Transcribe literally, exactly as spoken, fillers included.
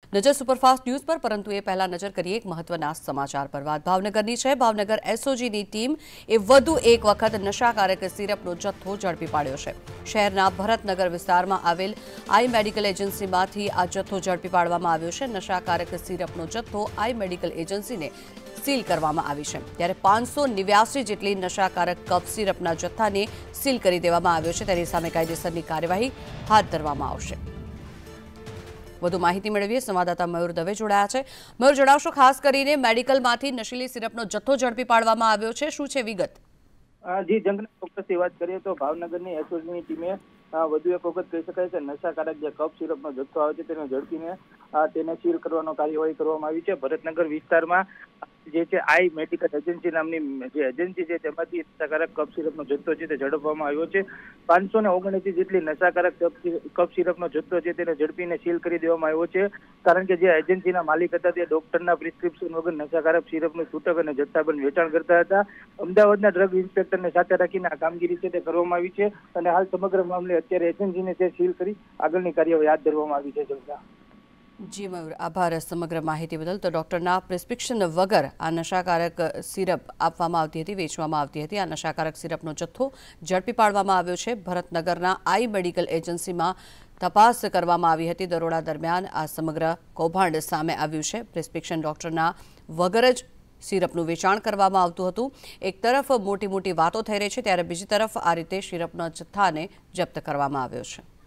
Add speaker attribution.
Speaker 1: નજર superfast news પર પરંતુ એ પહેલા નજર કરીએ એક મહત્વના સમાચાર પર। વાત ભાવનગરની છે। ભાવનગર એસઓજીની ટીમ એ વધુ એક વખત નશાકારક સિરપનો જથ્થો ઝડપી પાડ્યો છે। શહેરના ભરતનગર વિસ્તારમાં આવેલ આઈ મેડિકલ એજન્સીમાંથી આ જથ્થો ઝડપી પાડવામાં આવ્યો છે। નશાકારક સિરપનો જથ્થો આઈ મેડિકલ એજન્સીને સીલ કરવામાં આવી છે, ત્યારે પાંચસો નેવ્યાસી જેટલી નશાકારક કફ સિરપના જથ્થાને સીલ કરી દેવામાં આવ્યો છે। તેની સામે કાયદેસરની કાર્યવાહી હાથ ધરવામાં આવશે। વધુ માહિતી મેળવીએ સંવાદદાતા મયુર દવે જોડાયા છે। મયુર, જણાવશો ખાસ કરીને મેડિકલમાંથી નશીલી સિરપનો જથ્થો ઝડપી પાડવામાં આવ્યો છે, શું છે વિગત?
Speaker 2: જી જંગના ચોક્કસથી વાત કરીએ તો ભાવનગરની એસઓજીની ટીમે વધુ એક વખત કહી શકાય કે નશાકારક જે કફ સિરપનો જથ્થો આવે છે તેને ઝડપીને તેને સીલ કરવાનો કાર્યવાહી કરવામાં આવી છે। ભરતનગર વિસ્તારમાં જે છે આઈ મેડિકલ એજન્સી નામની જે એજન્સી છે તેમાંથી નશાકારક કફ સિરપનો જથ્થો છે તે ઝડપવામાં આવ્યો છે। પાંચસો ને ઓગણએસી જેટલી નશાકારક કફ સિરપનો જથ્થો છે તેને ઝડપીને સીલ કરી દેવામાં આવ્યો છે, કારણ કે જે એજન્સીના માલિક હતા તે ડોક્ટરના પ્રિસ્ક્રિપ્શન વગર નશાકારક સિરપનું છૂટક અને જથ્થાબંધ વેચાણ કરતા હતા। અમદાવાદના ડ્રગ ઇન્સ્પેક્ટરને સાથે રાખીને આ કામગીરી છે તે કરવામાં આવી છે અને હાલ સમગ્ર મામલે અત્યારે એજન્સીને તે સીલ કરી આગળની કાર્યવાહી હાથ ધરવામાં આવી છે। જલસા
Speaker 1: જી મયુર, આભાર સમગ્ર માહિતી બદલ। તો ડોક્ટરના પ્રિસ્ક્રિપ્શન વગર આ નશાકારક સિરપ આપવામાં આવતી હતી, વેચવામાં આવતી હતી। આ નશાકારક સિરપનો જથ્થો ઝડપી પાડવામાં આવ્યો છે। ભરતનગરના આઈ મેડિકલ એજન્સીમાં તપાસ કરવામાં આવી હતી। દરોડા દરમિયાન આ સમગ્ર કૌભાંડ સામે આવ્યું છે। પ્રિસ્ક્રિપ્શન ડોક્ટરના વગર જ સિરપનું વેચાણ કરવામાં આવતું હતું। એક તરફ મોટી મોટી વાતો થઈ રહી છે, ત્યારે બીજી તરફ આ રીતે સિરપના જથ્થાને જપ્ત કરવામાં આવ્યો છે।